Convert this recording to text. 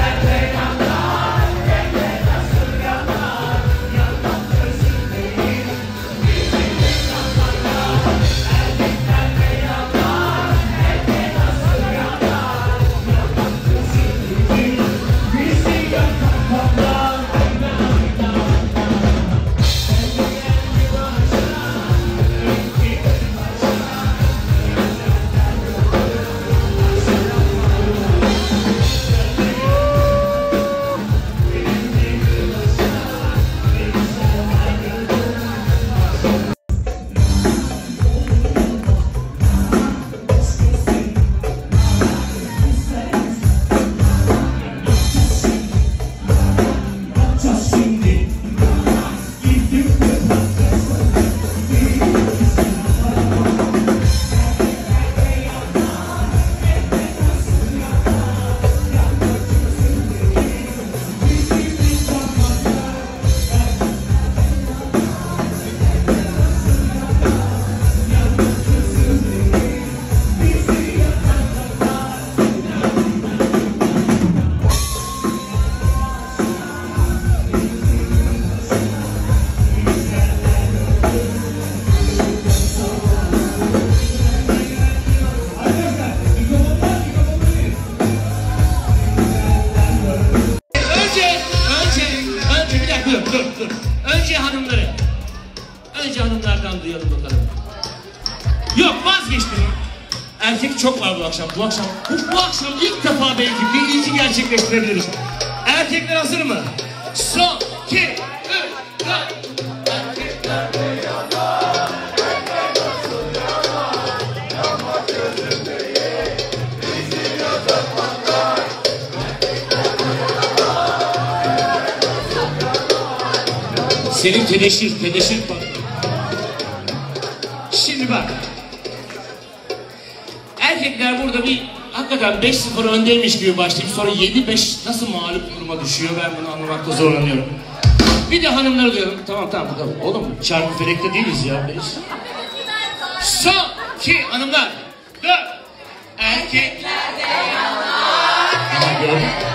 dur. Önce hanımlardan duyalım bakalım. Yok, vazgeçtim. Erkek çok var bu akşam. Bu akşam ilk defa belki bir ilki gerçekleştirebiliriz. Erkekler hazır mı? Son, 2, 3, 4. Erkekler de yanar, erkek nasıl yanar, yanmak gözümdeyi, bizi yazıp patlar. Erkekler de yanar, nasıl yanar. Senin tedeşir patlar. Şimdi bak. Erkekler burada bir hakikaten 5-0 öndeymiş gibi başlayıp sonra 7-5 nasıl mağlup duruma düşüyor, ben bunu anlamakta zorlanıyorum. Bir de hanımları duyalım. Tamam. Oğlum çarpı felekte değiliz ya. Son 2 hanımlar 4. Erkekler de yanar.